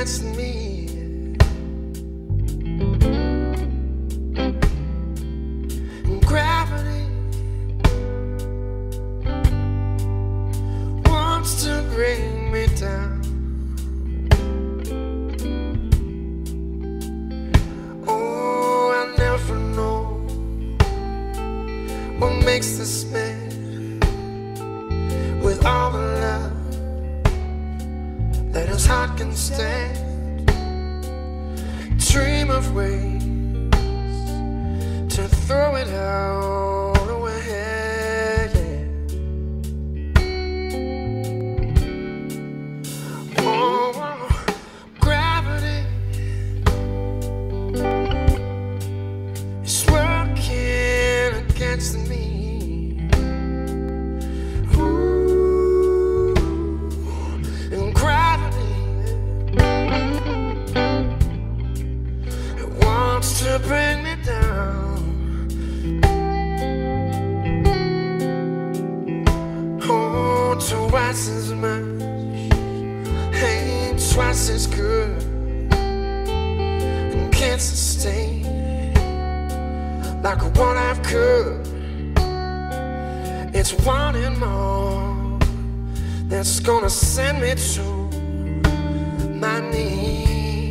against me. And gravity wants to bring me down. Oh, I never know what makes this man with all the love that his heart can stand. Dream of ways to throw it all away. Oh, gravity is working against me. To bring me down. Oh, twice as much ain't twice as good, and can't sustain like a one-half could. It's wanting more that's gonna send me to my knees.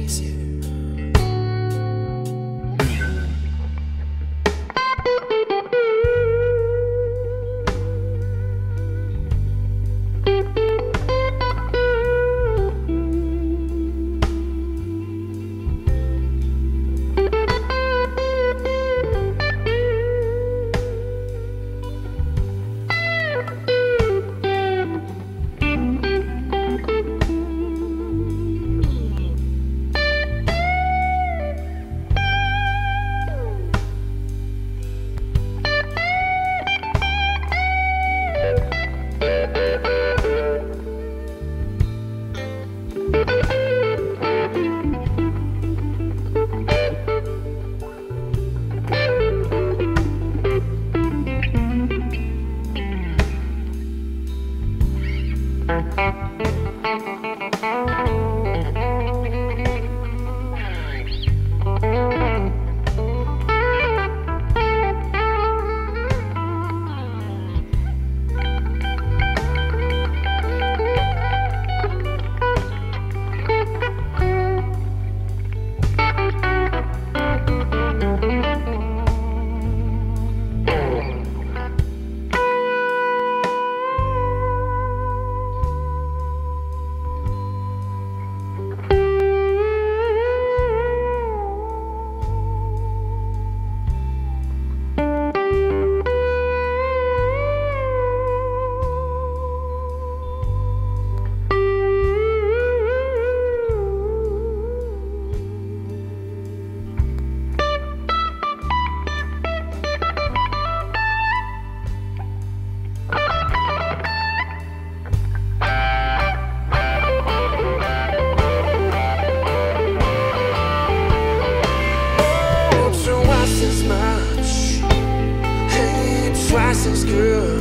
Twice as good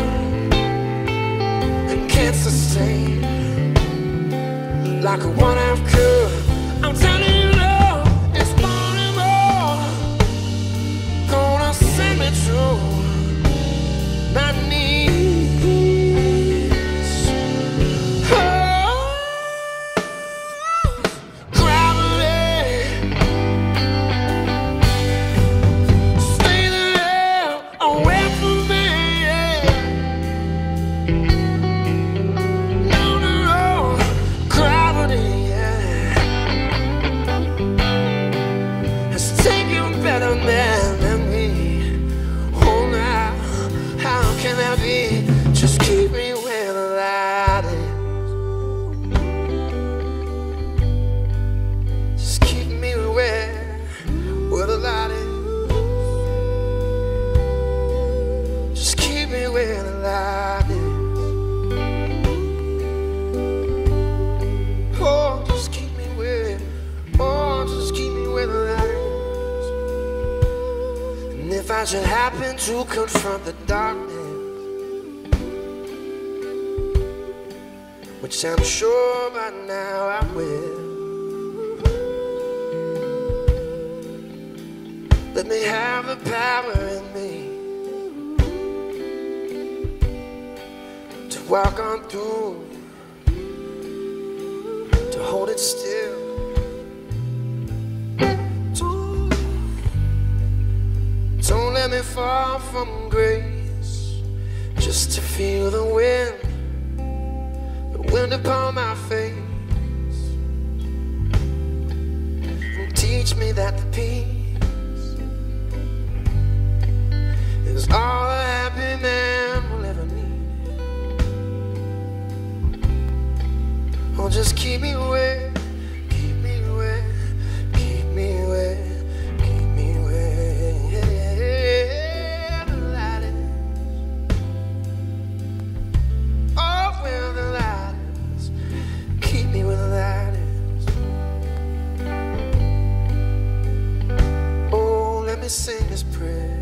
and can't sustain like a one-half could. I'm telling you now, it's wanting more, gonna send me to my knees. Oh, gravity, stay there away from me. Better man than me. Oh, now, how can that be? Just keep me where the light is. Just keep me where the light is. Just keep me where the light is. Oh, just keep me where. Oh, just keep me where the light is. If I should happen to confront the darkness, which I'm sure by now I will, Let me have the power in me to walk on through, to hold it still. Don't let me fall from grace, just to feel the wind upon my face. And teach me that the peace is all a happy man will ever need. Oh, just keep me away, keep me away, keep me away. Let me sing this prayer.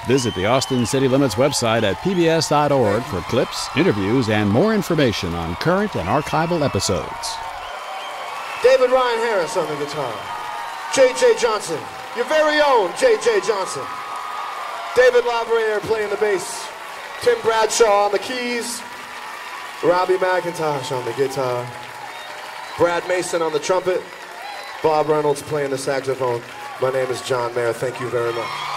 Visit the Austin City Limits website at pbs.org for clips, interviews, and more information on current and archival episodes. David Ryan Harris on the guitar. J.J. Johnson, your very own J.J. Johnson. David Lavrier playing the bass. Tim Bradshaw on the keys. Robbie McIntosh on the guitar. Brad Mason on the trumpet. Bob Reynolds playing the saxophone. My name is John Mayer. Thank you very much.